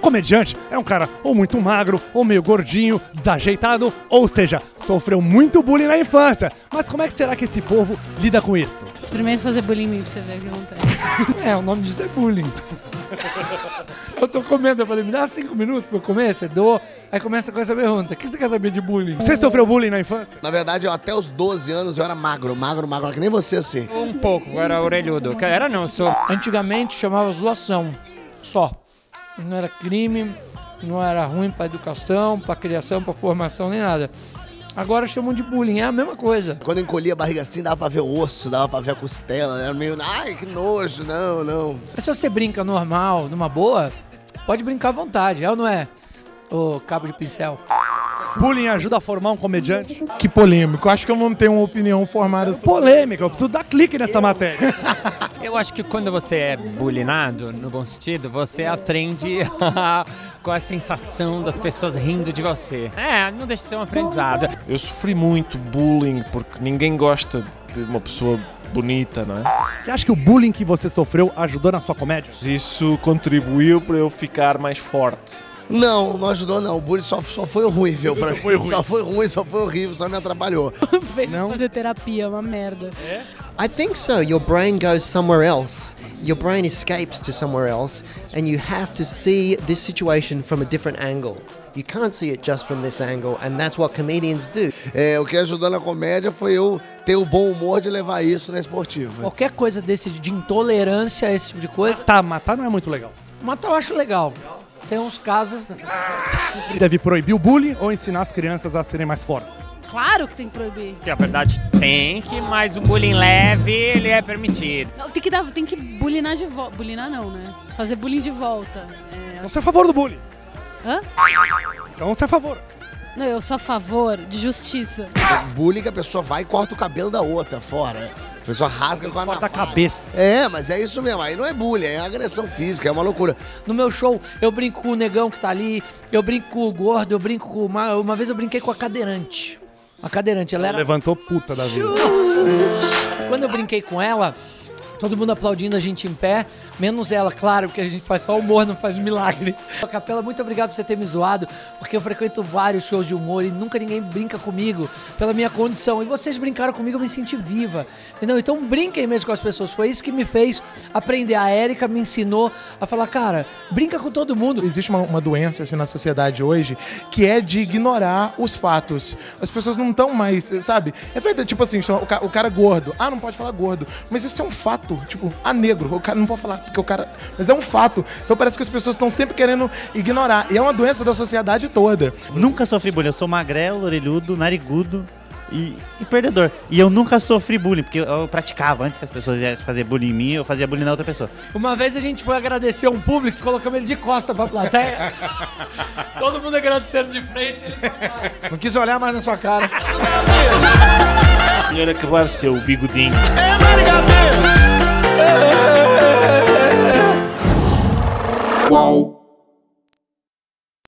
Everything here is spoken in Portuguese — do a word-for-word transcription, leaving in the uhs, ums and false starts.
comediante é um cara ou muito magro, ou meio gordinho, desajeitado, ou seja, sofreu muito bullying na infância. Mas como é que será que esse povo lida com isso? Experimenta fazer bullying em mim pra você ver o que acontece. É, o nome disso é bullying. Eu tô comendo, eu falei, me dá cinco minutos pra eu comer, você dou. Aí começa com essa pergunta, o que você quer saber de bullying? Você sofreu bullying na infância? Na verdade, eu, até os doze anos eu era magro, magro, magro, que nem você assim. Um pouco, eu era orelhudo. Era não, eu sou... Antigamente chamava zoação, só. Não era crime, não era ruim pra educação, pra criação, pra formação, nem nada. Agora chamam de bullying, é a mesma coisa. Quando eu encolhia a barriga assim, dava pra ver o osso, dava pra ver a costela, era meio, ai, que nojo, não, não. Mas se você brinca normal, numa boa, pode brincar à vontade, é ou não é, ô cabo de pincel? Bullying ajuda a formar um comediante? Que polêmico, acho que eu não tenho uma opinião formada sobre Polêmica, eu preciso dar clique nessa matéria. Eu acho que quando você é bullyingado, no bom sentido, você aprende com a sensação das pessoas rindo de você. É, não deixa de ser um aprendizado. Eu sofri muito bullying porque ninguém gosta de uma pessoa bonita, não é? Você acha que o bullying que você sofreu ajudou na sua comédia? Isso contribuiu para eu ficar mais forte. Não, não ajudou não, o bullying só, só foi horrível pra mim. Foi ruim. Só foi ruim, só foi horrível, só me atrapalhou. Fazer terapia é uma merda. I think so. Your brain goes somewhere else. Your brain escapes to somewhere else, and you have to see this situation from a different angle. You can't see it just from this angle, and that's what comedians do. É, o que ajudou na comédia foi eu ter o bom humor de levar isso na esportiva. Qualquer coisa desse de intolerância a esse tipo de coisa, Tá, matar não é muito legal. matar eu acho legal. Tem uns casos... Deve proibir o bullying ou ensinar as crianças a serem mais fortes? Claro que tem que proibir. Que a verdade tem que, mas o bullying leve, ele é permitido. Não, tem que dar, tem que bulinar de volta. Bulinar não, né? Fazer bullying de volta. É... Então você é a favor do bullying? Hã? Então você é a favor. Não, eu sou a favor de justiça. Bullying que a pessoa vai e corta o cabelo da outra fora. A pessoa rasga com a Corta a navalha. cabeça. É, mas é isso mesmo, aí não é bullying, é agressão física, é uma loucura. No meu show, eu brinco com o negão que tá ali, eu brinco com o gordo, eu brinco com uma... Uma vez eu brinquei com a cadeirante. A cadeirante, ela era... Levantou puta da vida. Quando eu brinquei com ela, todo mundo aplaudindo a gente em pé, menos ela, claro, porque a gente faz só humor, não faz milagre. Capela, muito obrigado por você ter me zoado, porque eu frequento vários shows de humor e nunca ninguém brinca comigo pela minha condição. E vocês brincaram comigo, eu me senti viva, entendeu? Então brinquem mesmo com as pessoas, foi isso que me fez aprender. A Érica me ensinou a falar, cara, brinca com todo mundo. Existe uma, uma doença assim, na sociedade hoje que é de ignorar os fatos. As pessoas não estão mais, sabe? É verdade, tipo assim, o cara, o cara gordo. Ah, não pode falar gordo. Mas isso é um fato. Tipo, ah, negro. O cara não pode falar porque o cara... Mas é um fato. Então parece que as pessoas estão sempre querendo ignorar. E é uma doença da sociedade toda. Nunca sofri bullying. Eu sou magrelo, orelhudo, narigudo e, e perdedor. E eu nunca sofri bullying, porque eu praticava. Antes que as pessoas viessem fazer bullying em mim, eu fazia bullying na outra pessoa. Uma vez a gente foi agradecer um público, colocamos ele de costa pra plateia. Todo mundo agradecendo de frente. Ele pra trás. Não quis olhar mais na sua cara. Melhor acabar seu bigodinho. Qual?